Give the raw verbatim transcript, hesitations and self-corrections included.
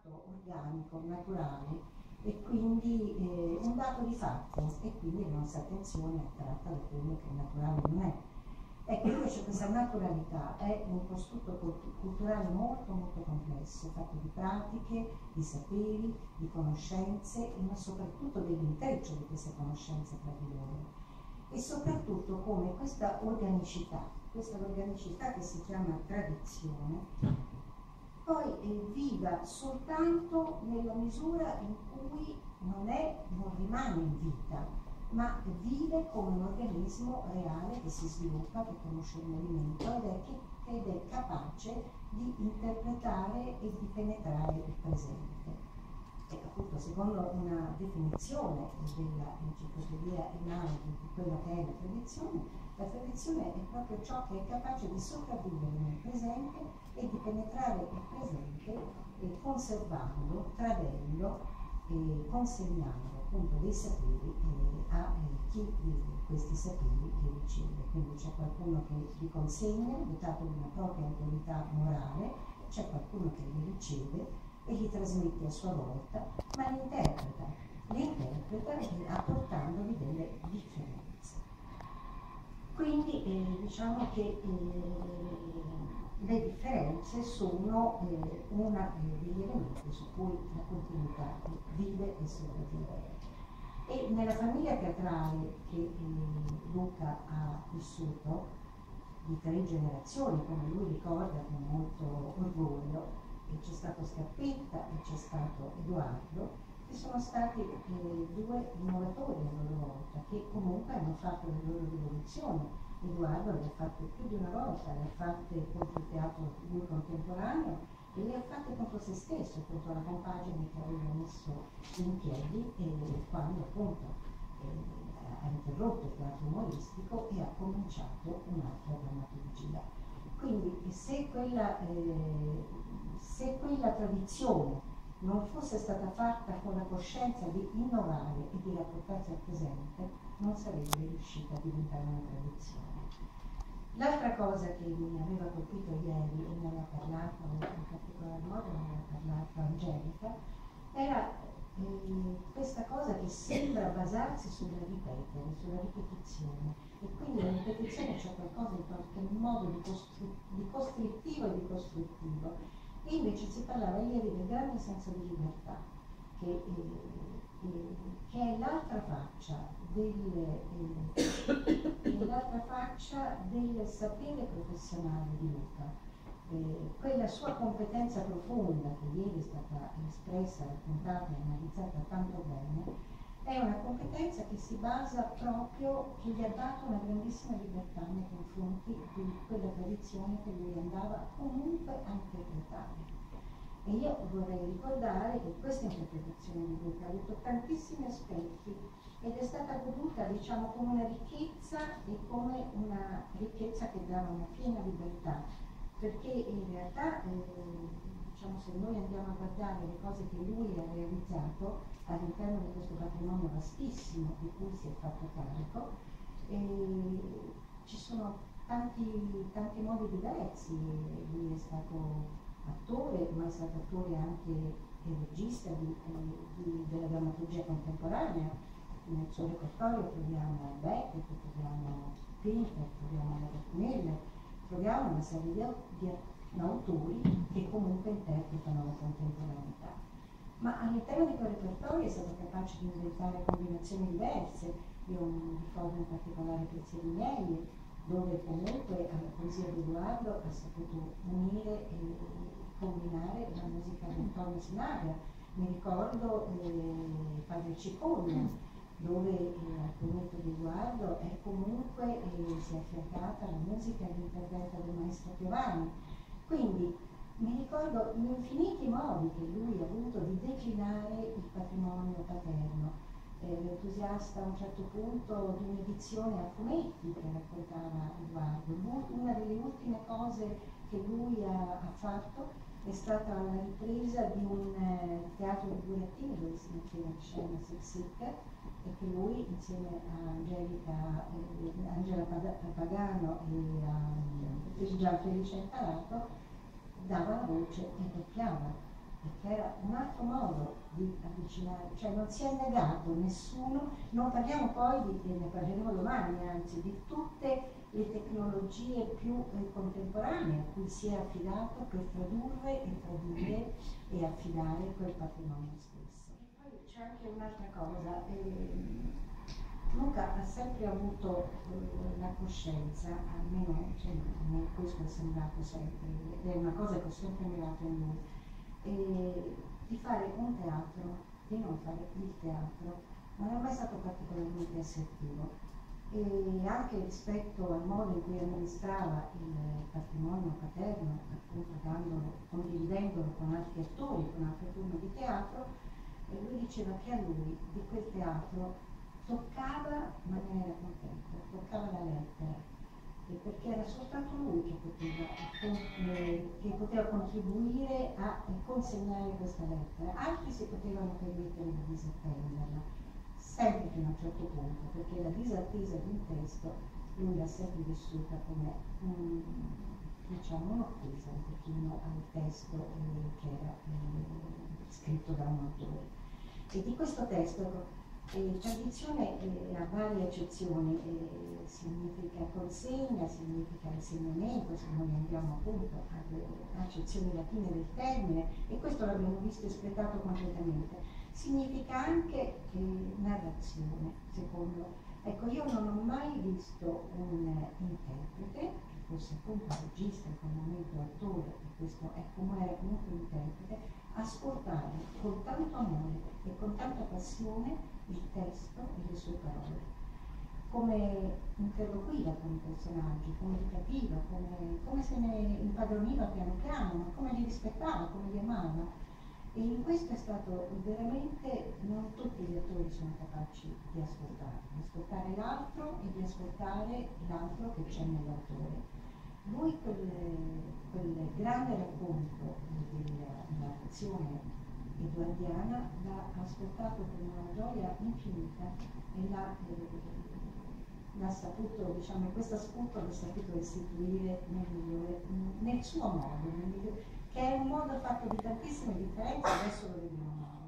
fatto organico, naturale, e quindi eh, un dato di fatto, e quindi la nostra attenzione è attratta da quello che naturale non è. Ecco, invece questa naturalità è un costrutto culturale molto molto complesso, fatto di pratiche, di saperi, di conoscenze, ma soprattutto dell'intreccio di queste conoscenze tra di loro. E soprattutto come questa organicità, questa organicità che si chiama tradizione, poi eh, viva soltanto nella misura in cui non, è, non rimane in vita, ma vive come un organismo reale che si sviluppa, che conosce il movimento ed è, che, ed è capace di interpretare e di penetrare il presente. E appunto, secondo una definizione dell'enciclopedia Einaudi di quella che è la tradizione, la tradizione è proprio ciò che è capace di sopravvivere nel presente e di penetrare il presente, e conservando, tradendo e consegnando appunto dei saperi eh, a eh, chi eh, questi saperi li riceve. Quindi c'è qualcuno che li consegna, dotato di una propria autorità morale, c'è qualcuno che li riceve e li trasmette a sua volta, ma li interpreta, li interpreta eh, apportandovi delle differenze. Quindi eh, diciamo che eh, le differenze sono eh, uno eh, degli elementi su cui la continuità vive e sopravvive. E nella famiglia teatrale che eh, Luca ha vissuto, di tre generazioni, come lui ricorda con molto orgoglio, e c'è stato Scarpetta e c'è stato Edoardo, che sono stati eh, due innovatori a loro volta, che comunque hanno fatto le loro rivoluzioni. Edoardo le ha fatte più di una volta, le ha fatte contro il teatro lui contemporaneo e le ha fatte contro se stesso, contro la compagine che aveva messo in piedi e quando appunto eh, ha interrotto il teatro umoristico e ha cominciato un'altra drammaturgia. Quindi se quella, eh, se quella tradizione non fosse stata fatta con la coscienza di innovare e di rapportarsi al presente, non sarebbe riuscita a diventare una tradizione. L'altra cosa che mi aveva colpito ieri, e ne aveva parlato in particolar modo, ne aveva parlato Angelica, era eh, questa cosa che sembra basarsi sulla ripetere, sulla ripetizione. E quindi la ripetizione c'è qualcosa in qualche modo di, costru- di costrittivo e di costruttivo. E invece si parlava ieri del grande senso di libertà, che, eh, eh, che è l'altra faccia del, eh, l'altra faccia del sapere professionale di Luca. Eh, quella sua competenza profonda, che ieri è stata espressa, raccontata e analizzata tanto bene, è una competenza che si basa proprio, che gli ha dato una grandissima libertà nei confronti di quella tradizione che lui andava comunque a interpretare. E io vorrei ricordare che questa interpretazione di Luca ha avuto tantissimi aspetti ed è stata voluta, diciamo, come una ricchezza e come una ricchezza che dava una piena libertà, perché in realtà eh, diciamo, se noi andiamo a guardare le cose che lui ha realizzato all'interno di questo patrimonio vastissimo di cui si è fatto carico, eh, ci sono tanti, tanti modi diversi. Lui è stato attore, ma è stato attore anche e regista di, di, della drammaturgia contemporanea. Nel suo repertorio troviamo Beckett, troviamo Pinter, troviamo Miller, troviamo una serie di, di autori che comunque interpretano la contemporaneità. Ma all'interno di quel repertorio è stato capace di inventare combinazioni diverse. Io ricordo in particolare Pensieri miei, dove comunque alla poesia di Edoardo ha saputo unire e combinare la musica di Antonio Sinaga. Mi ricordo eh, Padre Cicogna, dove eh, al fumetto di Edoardo è comunque eh, si è affiancata la musica e l'intervento del maestro Piovani. Quindi mi ricordo gli infiniti modi che lui ha avuto di declinare il patrimonio paterno. Eh, l'entusiasta a un certo punto di un'edizione a fumetti che raccontava Edoardo. Una delle ultime cose che lui ha, ha fatto è stata la ripresa di un eh, teatro di burattini dove si metteva in scena Sic Sic, e che lui insieme a Angelica, eh, Angela Pagano e a eh, Gian Felice Imparato dava la voce e doppiava. perché era un altro modo di avvicinare, cioè non si è negato nessuno, non parliamo poi di, e ne parleremo domani anzi, di tutte le tecnologie più eh, contemporanee a cui si è affidato per tradurre e tradire e affidare quel patrimonio stesso. Poi c'è anche un'altra cosa, eh, Luca ha sempre avuto eh, la coscienza, almeno cioè, questo è sembrato sempre, ed è una cosa che ho sempre ammirato in lui, eh, di fare un teatro, di non fare il teatro, non è mai stato particolarmente assertivo. E anche rispetto al modo in cui amministrava il patrimonio paterno, appunto dandolo, condividendolo con altri attori, con altre forme di teatro, e lui diceva che a lui di quel teatro toccava, ma non era contento, toccava la lettera, e perché era soltanto lui che poteva, eh, che poteva contribuire a consegnare questa lettera, altri si potevano permettere di disattenderla, sempre fino a un certo punto, perché la disattesa di un testo lui l'ha sempre vissuta come un, diciamo, un'offesa un pochino al testo eh, che era eh, scritto da un autore. E di questo testo Eh, tradizione eh, ha varie accezioni, eh, significa consegna, significa insegnamento, se noi andiamo appunto alle accezioni latine del termine, e questo l'abbiamo visto espletato completamente. Significa anche eh, narrazione, secondo. Ecco, io non ho mai visto un eh, interprete, che fosse appunto regista, in quel momento attore, e questo è come era comunque interprete, ascoltare con tanto amore e con tanta passione il testo e le sue parole, come interloquiva con i personaggi, come li capiva, come, come se ne impadroniva piano piano, ma come li rispettava, come li amava. E in questo è stato veramente, non tutti gli attori sono capaci di ascoltare, di ascoltare l'altro e di ascoltare l'altro che c'è nell'autore. Lui quel, quel grande racconto della narrazione eduardiana l'ha ascoltato con una gioia infinita e l'ha, eh, l'ha saputo, diciamo, questo ascolto l'ha saputo restituire nel migliore, nel suo modo, nel migliore, che è un modo fatto di tantissime differenze, adesso lo vedremo.